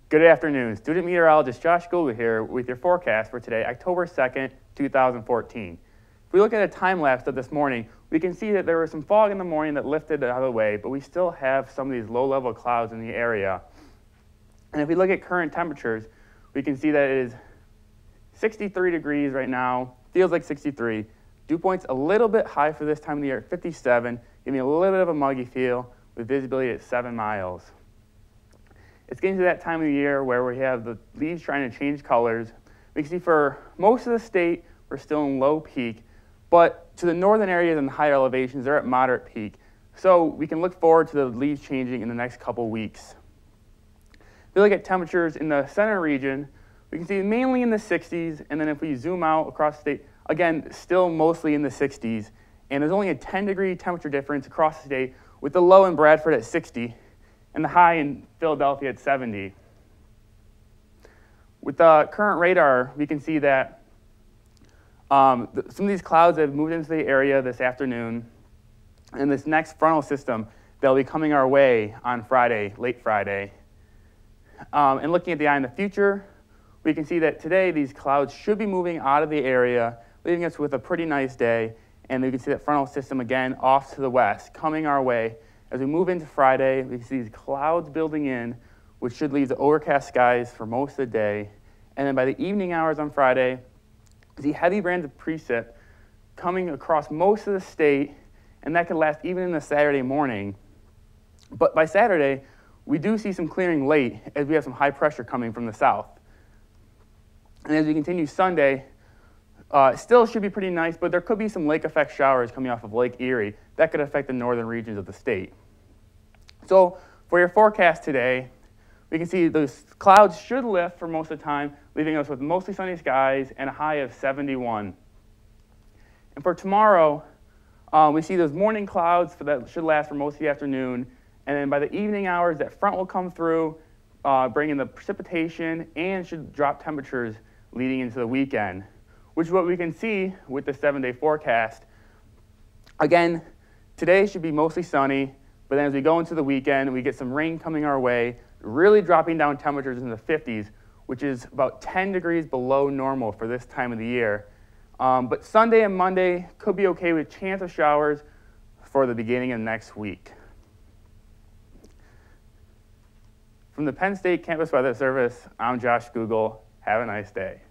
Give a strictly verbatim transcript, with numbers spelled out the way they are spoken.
Good afternoon. Student meteorologist Josh Google here with your forecast for today, October second, two thousand fourteen. If we look at a time lapse of this morning, we can see that there was some fog in the morning that lifted out of the way, but we still have some of these low-level clouds in the area. And if we look at current temperatures, we can see that it is sixty-three degrees right now, feels like sixty-three. Dew point's a little bit high for this time of the year at fifty-seven, giving me a little bit of a muggy feel with visibility at seven miles. It's getting to that time of the year where we have the leaves trying to change colors. We can see for most of the state, we're still in low peak, but to the northern areas and the higher elevations, they're at moderate peak. So we can look forward to the leaves changing in the next couple weeks. If we look at temperatures in the center region, we can see mainly in the sixties, and then if we zoom out across the state, again, still mostly in the sixties. And there's only a ten degree temperature difference across the state, with the low in Bradford at sixty, and the high in Philadelphia at seventy. With the current radar, we can see that um, th some of these clouds have moved into the area this afternoon, and this next frontal system that'll be coming our way on Friday, late Friday. Um, and looking at the eye in the future, we can see that today these clouds should be moving out of the area, leaving us with a pretty nice day, and we can see that frontal system again off to the west, coming our way. As we move into Friday, we see these clouds building in, which should leave the overcast skies for most of the day. And then by the evening hours on Friday, we see heavy bands of precip coming across most of the state, and that could last even into Saturday morning. But by Saturday, we do see some clearing late as we have some high pressure coming from the south. And as we continue Sunday, Uh, still should be pretty nice, but there could be some lake effect showers coming off of Lake Erie that could affect the northern regions of the state. So for your forecast today, we can see those clouds should lift for most of the time, leaving us with mostly sunny skies and a high of seventy-one. And for tomorrow, um, we see those morning clouds for that should last for most of the afternoon, and then by the evening hours, that front will come through, uh, bringing the precipitation and should drop temperatures leading into the weekend, which is what we can see with the seven-day forecast. Again, today should be mostly sunny, but then as we go into the weekend, we get some rain coming our way, really dropping down temperatures in the fifties, which is about ten degrees below normal for this time of the year. Um, but Sunday and Monday could be okay with chance of showers for the beginning of next week. From the Penn State Campus Weather Service, I'm Josh Google. Have a nice day.